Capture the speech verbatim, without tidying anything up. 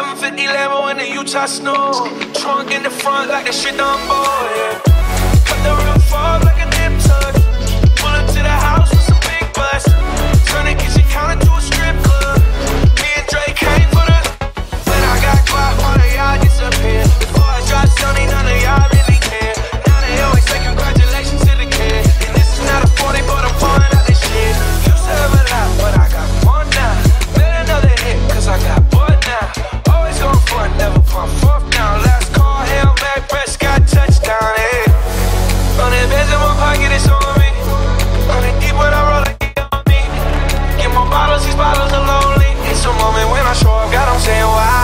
seven fifty Lambo in the Utah snow. Trunk in the front like the shit done boy, yeah. Cut the roof off like a nip tuck. Pull up to the house with some big butts. Turn the kitchen counter to a strip club. Me and Drake came for the. When I got quiet, all of y'all disappeared. Before I dropped Sony, none of y'all really care. Now they always say congratulations to the kid. And this is not a forty, but I'm pouring out this shit. Used to have a lot, but I got more now. Made another hit, cause I got bored now. Always going for it, never pump fourth down. Last call, Hail Mary, Prescott, touchdown, hey. Hundred bands in my pocket, it's on me. Hundred deep when I roll it, on me. Get more bottles, these bottles are lonely. It's a moment when I show up, God, I'm saying why.